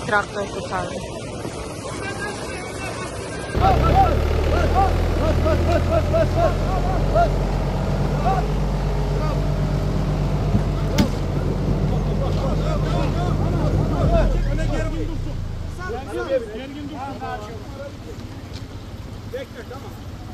traktör kurtardı. Gergin dursun. Bekle, tamam.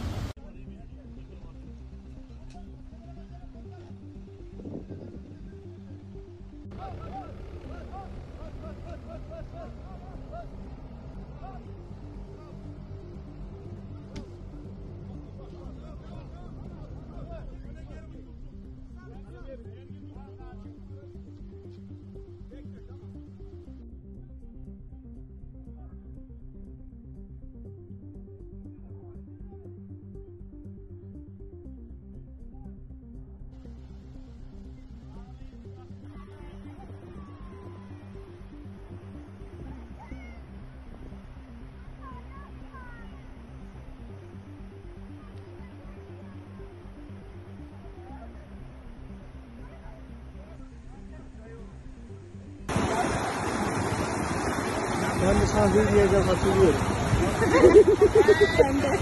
Ben de sahneyi bir yerden hatırlıyorum. Ben de.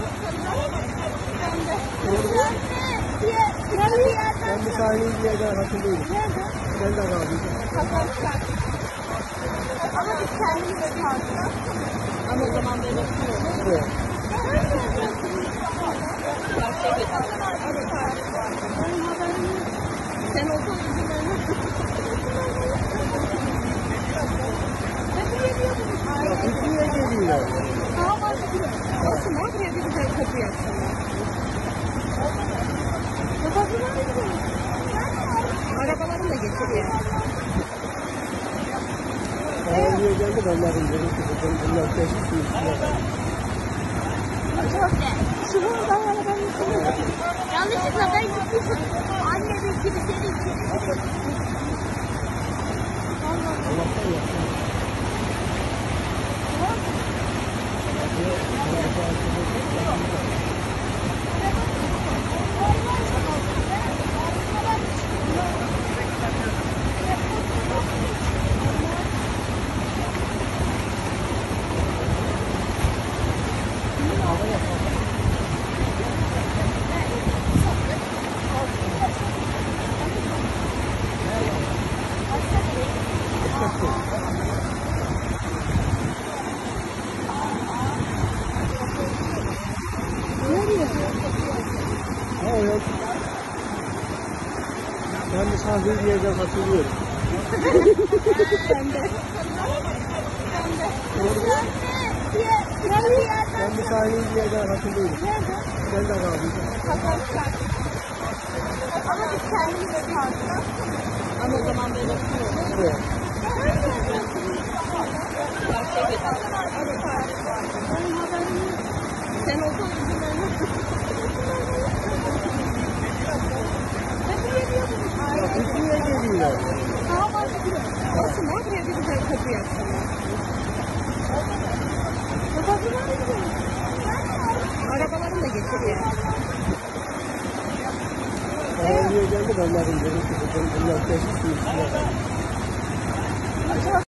Ben de sahneyi bir yerden hatırlıyorum. Ben de kaldım. Ama biz kendimiz de kaldık. Ama o zaman böyle tutuyoruz. Evet. Sen olsan Türkiye'ye geliyor. daha mantıklı. Aslında buraya bir güzel kapı yapsınlar. Arabaların da getiriyor. Oraya geldi ben onların dedim ki bunlar teşvik üstüne. Şuradan arabanın içine. Yanlışlıkla ben gittim. Annemin gibi senin gibi. Allah'tan yapsın. Evet. Ben de sahneyi bir yerden hatırlıyorum. Ben de. Ben de sahneyi bir yerden hatırlıyorum. Ben de kaldım. Ama biz kendimiz de kaldık. Ama o zaman böyle tutuyoruz. Evet. Sen olsan Türkiye'ye geliyor. daha mantıklı. Aslında buraya bir güzel kapı yapsınlar. Arabaların da getiriyor. Oraya geldi ben onların dedim ki bunlar teşvik üstüne.